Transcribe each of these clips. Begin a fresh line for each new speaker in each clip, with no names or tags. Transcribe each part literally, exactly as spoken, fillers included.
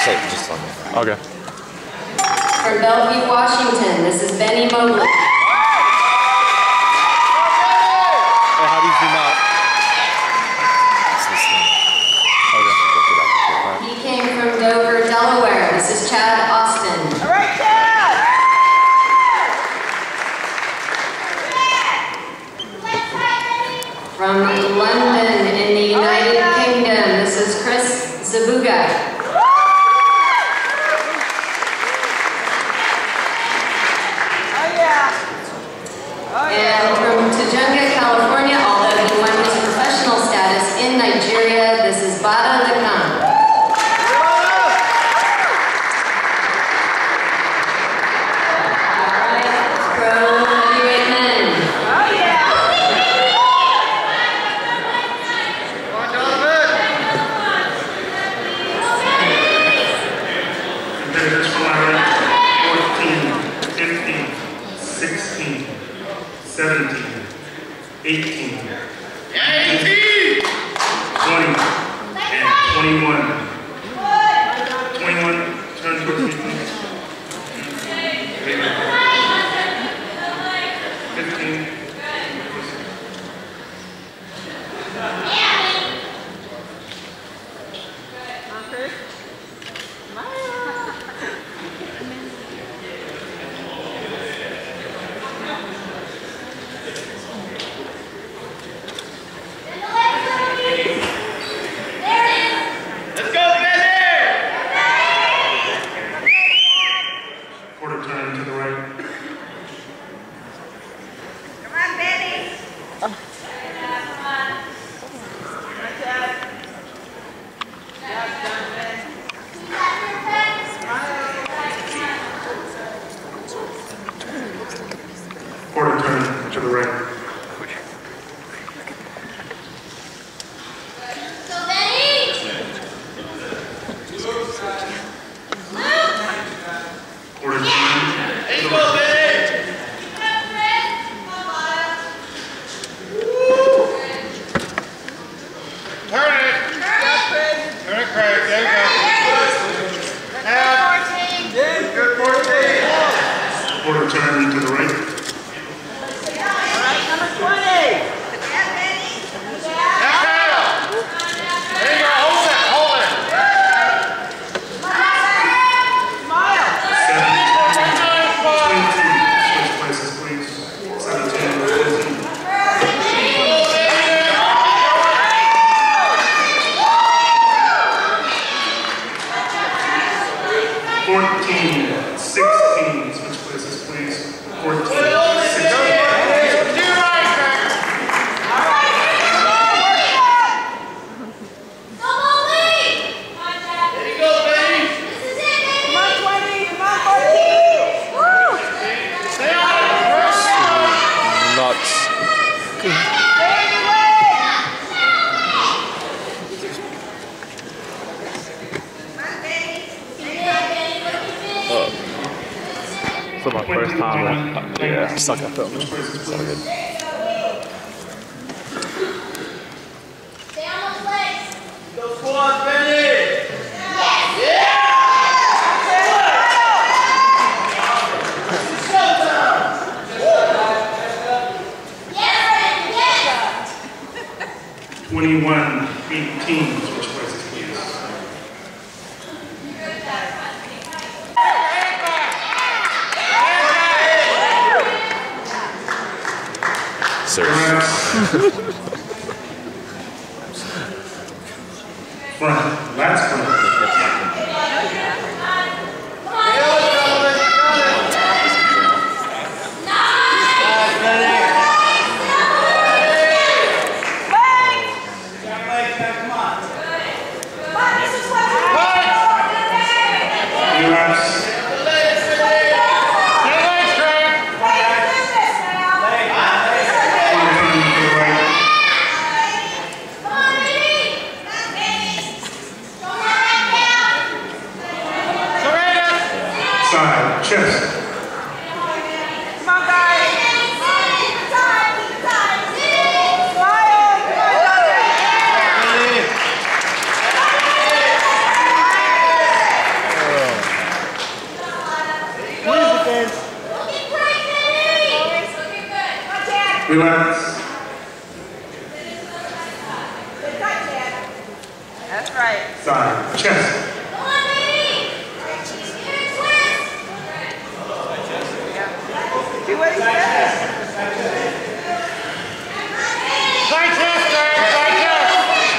say just on me.
Okay.
From Bellevue, Washington, this is Benny Mobley.
Hey, how do you zoom out?
It's this thing.
Okay.
He came from Dover, Delaware. This is Chad Austin.
All right, Chad!
From London in the United Kingdom, this is Chris Zabuga. And from Tujunga, California, although he won his professional status in Nigeria, this is Bada Lakan. All right, pro heavyweight men.
Competitors from Iraq, fourteen, fifteen, sixteen, seventeen, eighteen, twenty, and twenty-one. twenty-one, turn towards me, please. fifteen. Quarter turn to the right.
Come on, Benny!
Quarter turn to the right. Quarter turn to the right. Quarter turn to the right.
Number twenty!
fourteen, sixteen, switch places, please. fourteen, sixteen.
Nuts. For my first time, uh, yeah, I suck at filming. So good.
Stay on those legs. Go squad, Benny!
twenty-one, eighteen, switch places, please.
Sir.
Front, last front. Relax.
That's right.
Side. Chest.
Come on, baby. Do what he says.
Side chest, Greg. Side chest.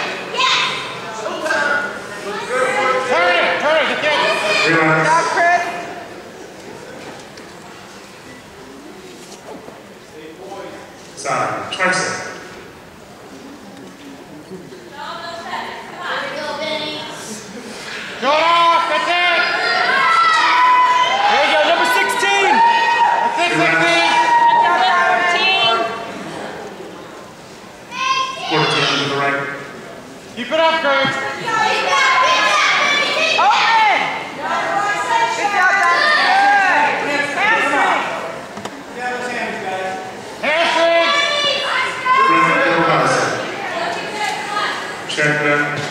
Turn it. Turn it. Get it.
Good
Relax.
job, Chris.
Side. Tricep.
Go off. That's it. There you go. Number sixteen. That's it, sixteen.
Good job, fourteen.
fourteen to the right.
Keep it up, Greg.
Open. Good job, Donovan. Good. Hamstring.
Hamstring.
Front double bicep. Check that.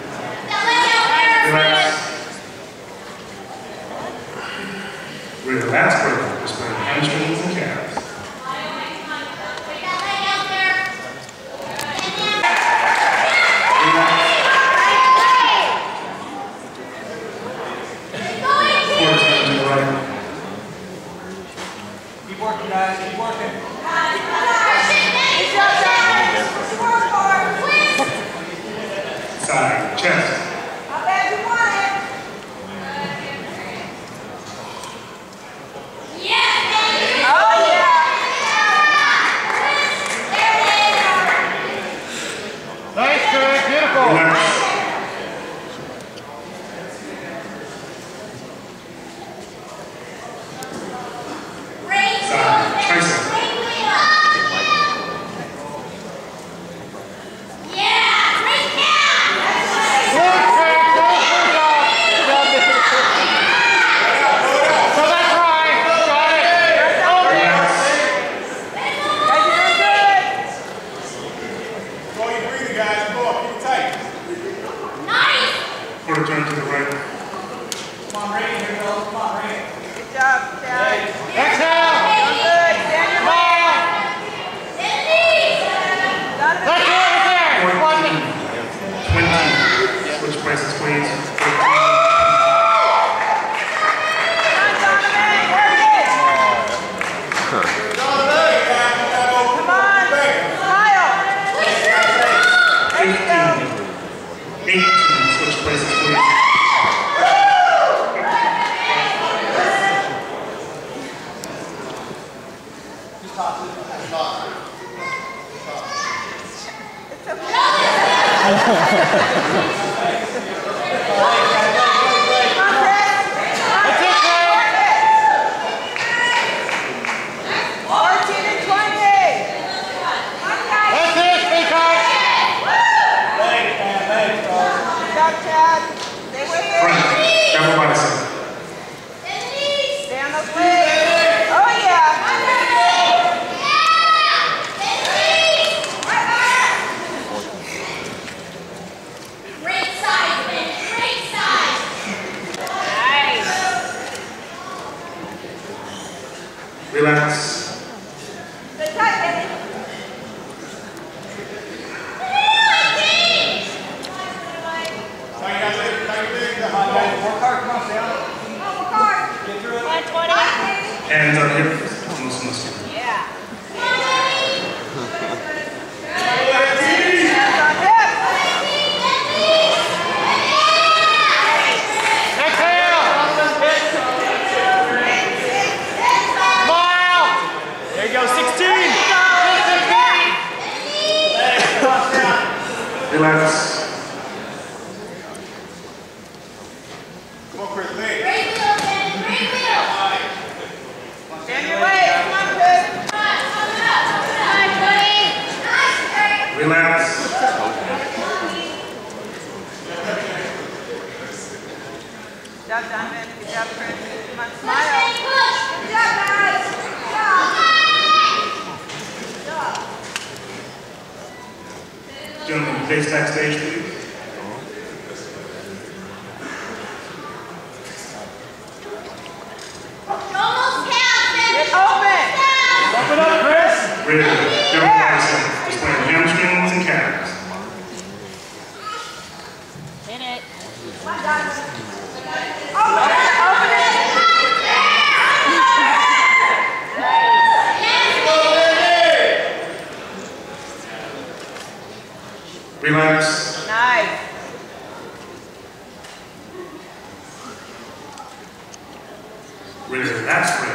Relax. Relax, brother. Just put hamstrings and calves. fourteen to the right.
Keep working, guys. Keep working.
Good job, Donovan.
Side. Chest.
How bad you want it? Oh, yeah.
Nice, Greg. Beautiful.
Relax. Side. Tricep.
Good, Greg. Go for it, dog. So that's right. Got it.
Relax.
Guys, you're doing good.
Go, you breathing, guys. Go up. Keep it tight.
Quarter turn to the right.
Come on, Ray. Here we go. Come on, Ray.
Good job, Chad.
Exhale.
Doing good. Stand your way.
That's
Donovan.
it right there. Watch it.
twenty. Switch places, please.
Come on, Donovan. Work it. Come on. Smile. There you go.
eighteen. Switch places, please.
Come on, Chris.
That's it, Greg.
fourteen and twenty.
That's it, big guy.
Good job, Chad. Stay with it.
Front. Double bicep.
Stay on those legs. Oh, yeah.
Great size, man. Great size.
Nice.
Relax.
Good touch, baby.
Tight, guys. Tight, big. Come on, guys. Work hard. Come on, stay on it. Get through it.
Hands on hips. Almost muscular.
Yeah. Hands on hips.
Exhale. Smile. There you go, sixteen.
Relax.
Come on, Chris. Lee.
Stand your way. Come on, Chris.
Relax.
Good job, Donovan. Good job, Chris. Come on, smile. Good job, guys.
Gentlemen, face backstage, please.
Get open.
Open up, Chris.
Ready. Double Relax.
Nice.
Relax.